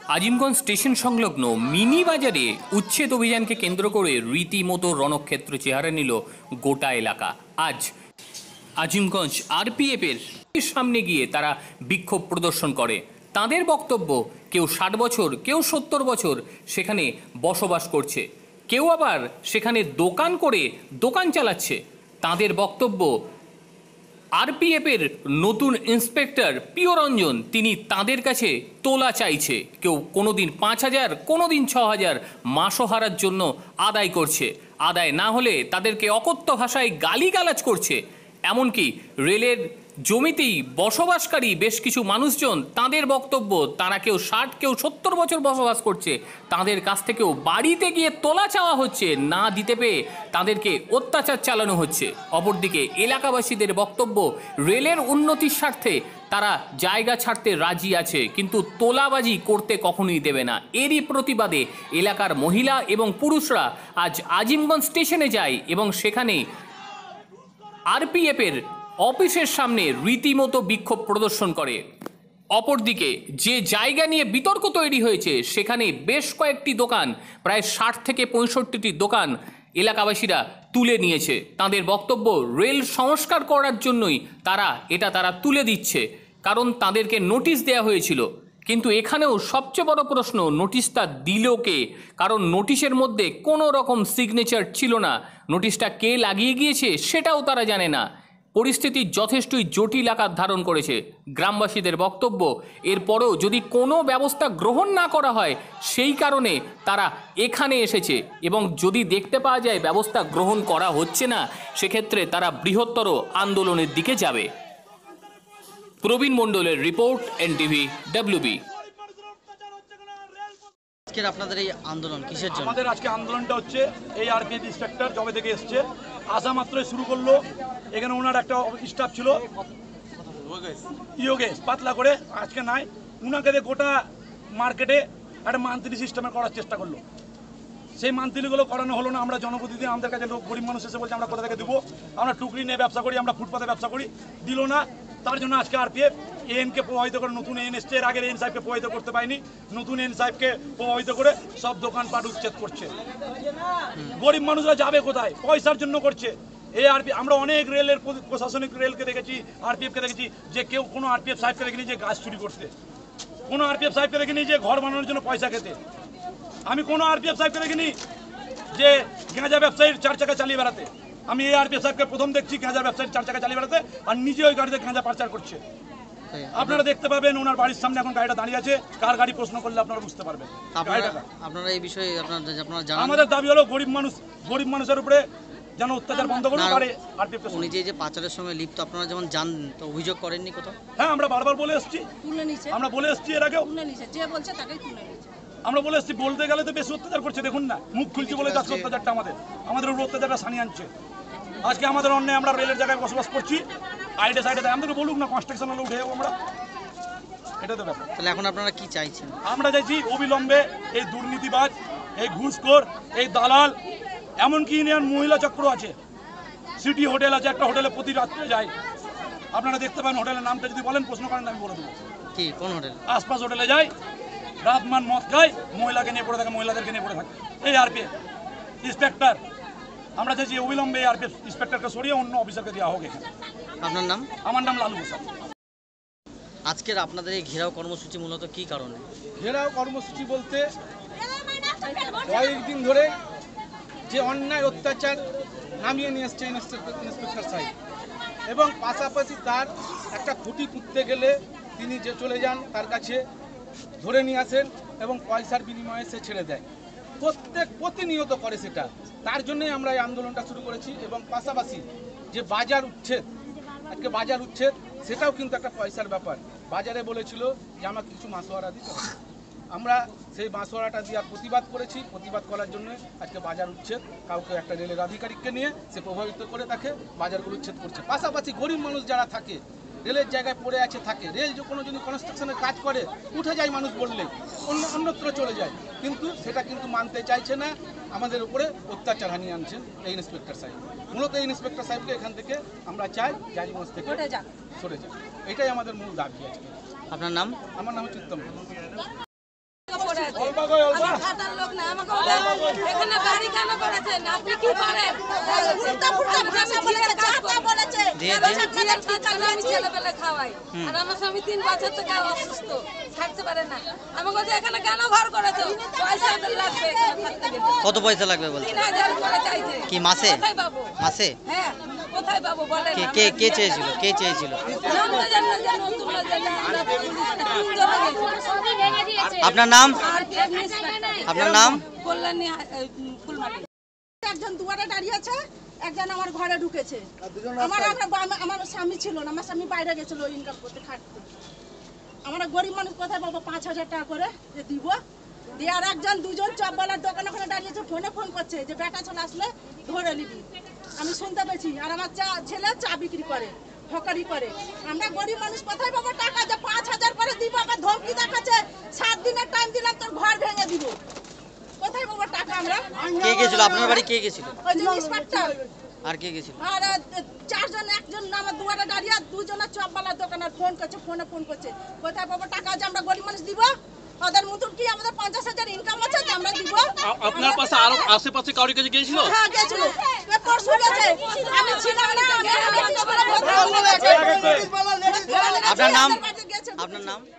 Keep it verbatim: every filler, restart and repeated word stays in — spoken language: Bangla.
আজিমগঞ্জ স্টেশন সংলগ্ন মিনি বাজারে উচ্ছেদ অভিযানকে কেন্দ্র করে রীতিমতো রণক্ষেত্র চেহারা নিল গোটা এলাকা। আজ আজিমগঞ্জ আরপিএফ এর সামনে গিয়ে তারা বিক্ষোভ প্রদর্শন করে। তাদের বক্তব্য, কেউ ষাট বছর কেউ সত্তর বছর সেখানে বসবাস করছে, কেউ আবার সেখানে দোকান করে দোকান চালাচ্ছে। তাদের বক্তব্য, আরপিএফ এর নতুন ইন্সপেক্টর প্রিয়রঞ্জন তিনি তাদের কাছে তোলা চাইছে। কেউ কোনোদিন পাঁচ হাজার কোনোদিন ছ হাজার মাসোহারার জন্য আদায় করছে। আদায় না হলে তাদেরকে অকথ্য ভাষায় গালিগালাজ করছে। এমনকি রেলের জমিতেই বসবাসকারী বেশ কিছু মানুষজন, তাদের বক্তব্য, তারা কেউ ষাট কেউ সত্তর বছর বসবাস করছে, তাদের কাছ থেকেও বাড়িতে গিয়ে তোলা চাওয়া হচ্ছে, না দিতে পেয়ে তাদেরকে অত্যাচার চালানো হচ্ছে। অপরদিকে এলাকাবাসীদের বক্তব্য, রেলের উন্নতির স্বার্থে তারা জায়গা ছাড়তে রাজি আছে, কিন্তু তোলাবাজি করতে কখনোই দেবে না। এরই প্রতিবাদে এলাকার মহিলা এবং পুরুষরা আজ আজিমগঞ্জ স্টেশনে যায় এবং সেখানে আরপিএফ এর অফিসের সামনে রীতিমতো বিক্ষোভ প্রদর্শন করে। অপরদিকে যে জায়গা নিয়ে বিতর্ক তৈরি হয়েছে সেখানে বেশ কয়েকটি দোকান, প্রায় ষাট থেকে পঁয়ষট্টিটি দোকান এলাকাবাসীরা তুলে নিয়েছে। তাদের বক্তব্য, রেল সংস্কার করার জন্যই তারা এটা তারা তুলে দিচ্ছে, কারণ তাদেরকে নোটিশ দেওয়া হয়েছিল। কিন্তু এখানেও সবচেয়ে বড় প্রশ্ন, নোটিশটা দিল কে? কারণ নোটিশের মধ্যে কোনো রকম সিগনেচার ছিল না। নোটিশটা কে লাগিয়ে গিয়েছে সেটাও তারা জানে না। পরিস্থিতি যথেষ্টই জটিল আকার ধারণ করেছে। গ্রামবাসীদের বক্তব্য, এরপরেও যদি কোনো ব্যবস্থা গ্রহণ না করা হয় সেই কারণে তারা এখানে এসেছে, এবং যদি দেখতে পাওয়া যায় ব্যবস্থা গ্রহণ করা হচ্ছে না সেক্ষেত্রে তারা বৃহত্তর আন্দোলনের দিকে যাবে। প্রবীণ মণ্ডলের রিপোর্ট, এনটিভি ডব্লিউবি। আজকের আপনাদের এই আন্দোলন কিসের জন্য? আমাদের আজকে আন্দোলনটা হচ্ছে এই আরপিএফ ইন্সপেক্টর জবে থেকে এসছে, আসা মাত্রই শুরু করলো। এখানে ওনার একটা স্টাফ ছিল ইয়োগেশ, পাতলা করে, আজকে নাই। উনাকে দিয়ে গোটা মার্কেটে একটা মান্থলি সিস্টেমে করার চেষ্টা করলো। সেই মান্থলিগুলো করানো হলো না। আমরা জনপ্রতিনিধি, আমাদের কাছে লোক গরিব মানুষ এসে বলছে আমরা কোথা থেকে দেবো, আমরা টুকরি নিয়ে ব্যবসা করি, আমরা ফুটপাতে ব্যবসা করি, দিল না। তার জন্য আজকে আরপিএফ এএনকে প্রভাবিত করে, নতুন এন এসছে, এর আগের এন সাহেবকে প্রভাবিত করতে পারেনি, নতুন এন সাহেবকে প্রভাবিত করে সব দোকানপাট উচ্ছেদ করছে। গরিব মানুষরা যাবে কোথায়? পয়সার জন্য করছে। এই আরপি আমরা অনেক রেলের প্রশাসনিক রেলকে দেখেছি, আরপিএফকে দেখেছি, যে কেউ কোনো আরপিএফ সাহেবকে দেখিনি যে গাছ চুরি করতে, কোনো আরপিএফ সাহেবকে দেখিনি যে ঘর বানানোর জন্য পয়সা খেতে, আমি কোনো আরপিএফ সাহেবকে দেখিনি যে গাঁজা ব্যবসায়ীর চার চাকা চালিয়ে বেড়াতে। আমি এই আরপিএফ সাহেবকে প্রথম দেখছি গাঁজা ব্যবসায়ীর চার চাকা চালিয়ে বেড়াতে, আর নিজে ওই গাড়িতে গাঁজা পাচার করছে। আপনারা দেখতে পাবেন ওনার বাড়ির সামনে এখন গাড়িটা দাঁড়িয়ে আছে, কার গাড়ি প্রশ্ন করলে আপনারা বুঝতে পারবেন। আপনারা এই বিষয়ে আপনারা জানেন? আমাদের দাবি হলো গরিব মানুষ, গরিব মানুষের উপরে যেন অত্যাচার বন্ধ করুন। উনি যে যে পাচারের সঙ্গে লিপ্ত, আপনারা যেমন জানেন, তো অভিযোগ করেননি কোথাও? হ্যাঁ, আমরা বারবার বলে এসেছি, আমরা বলে এসেছি এর আগেও, আমরা বলে এসেছি। বলতে গেলে তো বেশি অত্যাচার করছে, দেখুন না, মুখ খুলছি বলে যাচ্ছে অত্যাচারটা আমাদের আমাদের উপর অত্যাচারটা সানিয়ে আনছে। আজকে আমাদের অন্যায়, আমরা রেলের জায়গায় বসবাস করছি, আইডে সাইডে দেয়, আমাদেরকে বলুক না, কনস্ট্রাকশন হলে উঠে যাবো আমরা, এটা তো ব্যাপার। তাহলে এখন আপনারা কি চাইছেন? আমরা চাইছি অবিলম্বে এই দুর্নীতিবাজ, এই ঘুষখোর, এই দালাল, এমনকি ইউনিয়ন মহিলা চক্র আছে, সিটি হোটেল আছে, একটা হোটেলে প্রতি রাত্রে যায়, আপনারা দেখতে পান। হোটেলের নামটা যদি বলেন, প্রশ্ন করেন, আমি বলে দেবো। কি কোন হোটেল? আশপাশ হোটেলে যায়, রাত মান মদ খায়, মহিলাকে নিয়ে পড়ে থাকে, মহিলাদেরকে নিয়ে পড়ে থাকে। এই আরপিএফ ইন্সপেক্টর, আমরা চাইছি অবিলম্বে এই আরপিএফ ইন্সপেক্টরকে সরিয়ে অন্য অফিসারকে দেওয়া হোক এখানে। আপনার নাম? আমার নাম লালু প্রসাদ। আজকের আপনাদের এই ঘেরাও কর্মসূচি মূলত কি কারণে? ঘেরাও কর্মসূচি বলতে কয়েকদিন ধরে যে অন্যায় অত্যাচার নামিয়ে নিয়ে এসছে ইন্সপেক্টর সাহেব, এবং পাশাপাশি তার একটা খুঁটি পুঁততে গেলে তিনি যে চলে যান, তার কাছে ধরে নিয়ে আসেন এবং পয়সার বিনিময়ে সে ছেড়ে দেয়। প্রত্যেক প্রতিনিয়ত করে সেটা। তার জন্যই আমরা এই আন্দোলনটা শুরু করেছি। এবং পাশাপাশি যে বাজার উচ্ছেদ, আজকে বাজার উচ্ছেদ, সেটাও কিন্তু একটা পয়সার ব্যাপার। বাজারে বলেছিল যে আমাকে কিছু মাসোয়ারা দিতে হবে, আমরা সেই মাসোয়ারাটা দেওয়ার প্রতিবাদ করেছি। প্রতিবাদ করার জন্য আজকে বাজার উচ্ছেদ, কাউকে একটা রেলের আধিকারিককে নিয়ে সে প্রভাবিত করে তাকে বাজারগুলো উচ্ছেদ করছে। পাশাপাশি গরিব মানুষ যারা থাকে, রেলের জায়গায় পড়ে আছে থাকে, রেল যে কোনো যদি কনস্ট্রাকশনের কাজ করে উঠে যায় মানুষ বললে, অন্য অন্যত্র চলে যায়, কিন্তু সেটা কিন্তু মানতে চাইছে না। আমাদের উপরে অত্যাচার হানিয়ে আনছেন এই ইন্সপেক্টর সাহেব। মূলত এই ইন্সপেক্টর সাহেবকে এখান থেকে আমরা চাই জাজিগঞ্জ থেকে সরে যাক, এটাই আমাদের মূল দাবি আজকে। আপনার নাম? আমার নাম হচ্ছে উত্তম। খাটার লোক না আমাকে বলে, এখানে বাড়ি কেন করেছেন আপনি কি করেন ফুলটা ফুলটা ভাষা বলেছে চাটা বলেছে দিয়ে আমি ছেলেবেলা খাওয়াই আর আমার স্বামী তিন বছর থেকে অসুস্থ থাকতে পারে না আমাকে বলছে এখানে কেন ঘর করেছো পয়সা ওদের লাগবে এখানে থাকতে গেলে কত পয়সা লাগবে বলতে? তিন হাজার করে চাইছে কি মাসে? কোথায় পাবো মাসে? হ্যাঁ কোথায় পাবো বলেন কে কে কে চেয়েছিল? কে চেয়েছিল? জানতে জানতে জানো তোমরা জানো আমরা তিনজনে গেছি আপনার নাম? আর কে মিস আপনার নাম? কল্যাণী ফুলমাটি একজন দুয়ারে দাঁড়িয়ে আছে, একজন আমার ঘরে ঢুকেছে। আমার আমরা- আমার স্বামী ছিল না, আমার স্বামী বাইরে গেছিল ইনকাম করতে খাটতে। আমরা গরিব মানুষ কোথায় পাবো পাঁচ হাজার টাকা করে যে দিব দিয়ে আর একজন দুজন চপওয়ালার দোকানে ওখানে দাঁড়িয়েছে, ফোনে ফোন করছে যে বেটা চলে আসলে ধরে নিবি। আমি শুনতে পেয়েছি আর আমার চা ছেলে চা বিক্রি করে হকারি করে। আমরা গরিব মানুষ কোথায় পাবো টাকা যে পাঁচ হাজার করে দিব? আবার ধমকি দেখাচ্ছে সাত দিনের টাইম দিলাম তোর ঘর ভেঙে দিব। কোথায় পাবো টাকা আমরা? কে গেছিল আপনার বাড়ি? কে গেছিল? ওই যে ইন্সপেক্টর আর কে গেছিল? আর আহ, চারজন একজন আমার দুয়ারে দাঁড়িয়ে দুজনের চপওয়ালার দোকানে ফোন করছে, ফোনে ফোন করছে কোথায় পাবো টাকা যে আমরা গরিব মানুষ দিব? ওদের মতন কি আমাদের পঞ্চাশ হাজার ইনকাম আছে যে আমরা দিব? আপনার পাশে আরো আশেপাশে কারোর কাছে গিয়েছিল? হ্যাঁ গেছিল, এ পরশু গেছে, আমি ছিলাম না। আপনার নাম? গেছে। আপনার নাম?